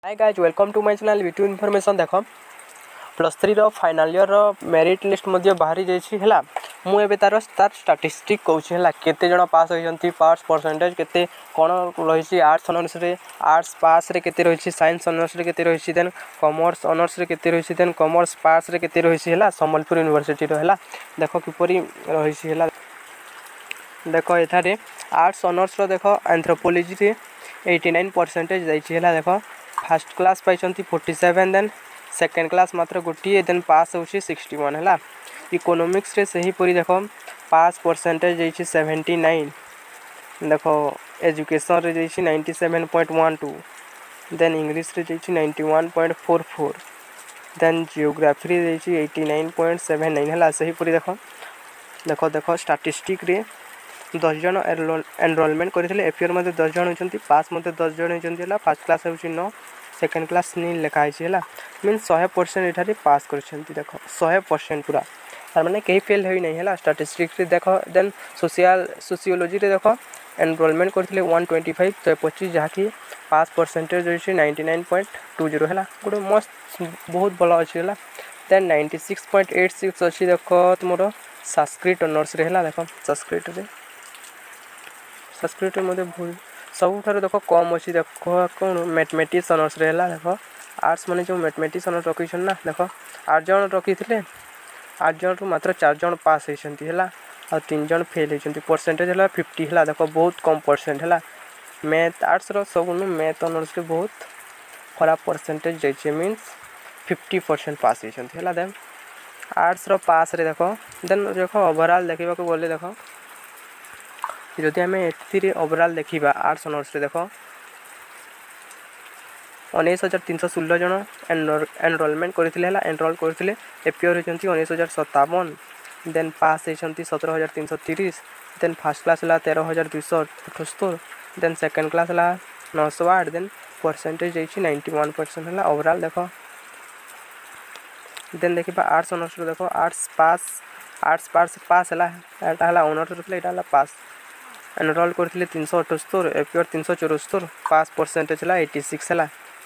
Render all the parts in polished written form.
Hi guys welcome to my channel video information देख +3 रो final year रो merit list मध्य बाहरी जाइछि हला मु एबे तार स्टैटिस्टिक कहूछि हला केते जण पास होइछंती पास परसेंटेज केते कोन रहिछि आर्ट्स ऑनर्स रे आर्ट्स पास रे केते रहिछि साइंस ऑनर्स रे केते रहिछि देन कॉमर्स ऑनर्स रे केते रहिछि देन कॉमर्स पास रे केते रहिछि हला संबलपुर यूनिवर्सिटी रो हला देखो किपरि रहिछि हला देखो एथारे आर्ट्स ऑनर्स रो देखो एंथ्रोपोलॉजी रे 89% जाइछि हला देखो फर्स्ट क्लास पाई 47 देन सेकेंड क्लास मात्र गोटे देन पास होछि 61 हला इकोनॉमिक्स रे सही पूरी देखो पास परसेंटेज जाइछि 79 देखो एजुकेशन रे जाइछि 97.12 देन इंग्लिश रे जाइछि 91.44 देन जियोग्राफी रे जाइछि 89.79 हला सही पूरी देखो देखो देखो स्टैटिस्टिक रे 10 जन एनरोलमेंट करथिले एफियर मध्ये 10 जन होचंती पास मध्ये 10 जन होचंती हला फर्स्ट क्लास होची 9 सेकेंड क्लास नी लिखा है हला मीन 100% एठारे पास करछंती देखो 100% पूरा तार माने केही फेल होई नै हला स्टैटिस्टिक्स रे देखो देन सोशियोलॉजी रे देखो एनरोलमेंट करथिले 125 तो 25 जहा की पास परसेंटेज होची 99.20 हला गुड मस्त बहुत भलो अछि हला देन 96.86 अछि देखो तुमरो संस्कृत ऑनर्स रे हला देखो संस्कृत मध्ये भूल सबुठार देखो कम अच्छी देखो कौन मैथमेटिक्स ऑनर्स रे हला देखो आर्ट्स माने जो मैथमेटिक्स ऑनर्स रखिछन ना देखो 8 जन रखिथिले 8 जन रु मात्र 4 जन पास होइछंती हला और 3 जन फेल होइछंती परसेंटेज हला 50 हला देखो बहुत कम परसेंट हला मैथ आर्ट्स रो सबनु मैथ ऑनर्स रे बहुत खराब परसेंटेज जाइछे मींस 50% पास होइछंती हला देन आर्ट्स रो पास रे देखो ओवरऑल देखिबा को बोले देखो जदि आम ए ओवरऑल देखा आर्ट्स ऑनर्स रे देखो 19,316 जन एनरोलमेंट करथिले एनरोल करथिले एपियर होचंती 19,057 देन पास होचंती 17,330 देन फर्स्ट क्लास हला 13,278 देन सेकंड क्लास हला 908 देन परसेंटेज जाइछि 91% हला ओवरऑल देखो देन देखिबा आर्ट्स ऑनर्स रे देखो आर्ट्स पास हला एटा हला ऑनर्स रे एटा हला पास एनरोल करथिले 378 एपियर 374 पास परसेंटेज हला 86 हला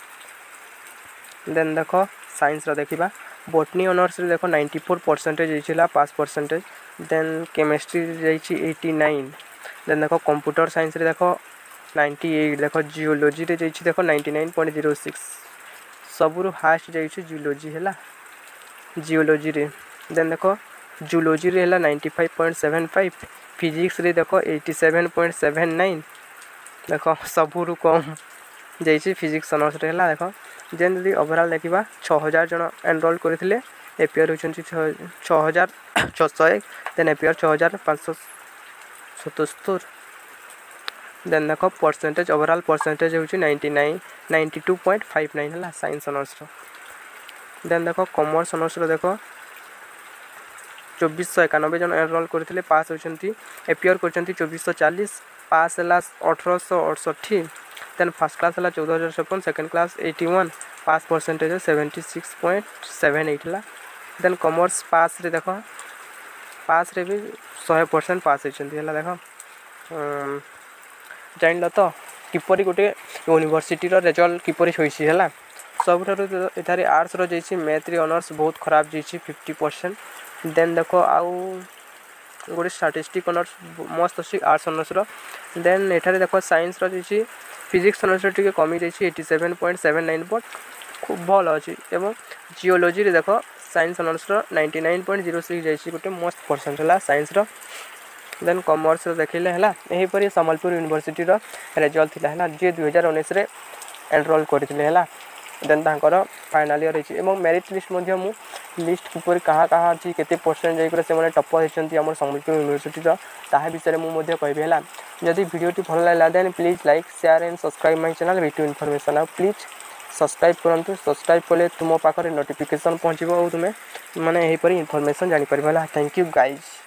देन देखो साइंस रो देखिबा बॉटनी ऑनर्स रे देखो 94% जाइछिला पास परसेंटेज देन केमिस्ट्री जाइछि 89 देन देखो कंप्यूटर साइंस रे देखो 98 देखो जियोलॉजी रे जाइछि देखो 99.06 सबुरु हाईएस्ट जाइछि जियोलॉजी हला जियोलॉजी रे देन देखो जूलॉजी रे हला 95.75 फिजिक्स रे देखो 87.79 देखो सबुरु कम जाइछि फिजिक्स ऑनर्स रे हला देखो जेन यदि ओवरऑल देखिबा 6000 जन एनरोल करथिले एपियर होचंती 6601 देन एपियर 6577 देन देखो परसेंटेज ओवरऑल परसेंटेज होची 92.59 हला साइंस ऑनर्स रो देन देखो कॉमर्स ऑनर्स रो देखो 2491 जन एनरोल करथिले पास होचंती एपियर करचंती 2440 पास हला 1868 देन फर्स्ट क्लास हला 14056 सेकंड क्लास 81 पास परसेंटेज 76.78 हला देन कॉमर्स पास रे देखो पास रे भी 100% पास होचंती हला देखो जाइन ल तो किपरि गोटे यूनिवर्सिटी रो रिजल्ट किपरि होइछि हला सबठारु एथारे आर्ट्स रो जैछि मैथ रे ऑनर्स बहुत खराब जैछि 50% देन देखो आउ गोटे स्टैटिस्टिक ऑनर्स मस्त अछि आर्ट्स ऑनर्स रो देन एठारे देखो साइंस रो जैछि फिजिक्स ऑनर्स रो टिके कमी जैछि 87.79 बट खूब भल अछि एवं जियोलॉजी रे देखो साइंस ऑनर्स रो 99.06 जैछि गोटे मस्त परसेंट हला साइंस रो देन कॉमर्स रो देखिले हला एही परी संबलपुर यूनिवर्सिटी रो रिजल्ट थिला हला जे 2019 रे एनरोल करथिले हला देन तांकर फाइनल ईयर अछि एवं मेरिट लिस्ट मध्ये मु लिस्ट किपर कहा अछि केते परसेंट जाई करे से माने टॉपर हेचंती हमर संबलपुर यूनिवर्सिटी रो ताहा विषय मु मध्ये कहबे हला जदि वीडियोटी भल लागला then please like share and subscribe my channel video information please subscribe करंतु सब्सक्राइब कले तुम पाखरे नोटिफिकेशन पहुंचबो और तुमे माने एही परी इनफॉरमेशन जानि परबला थैंक यू गाइस।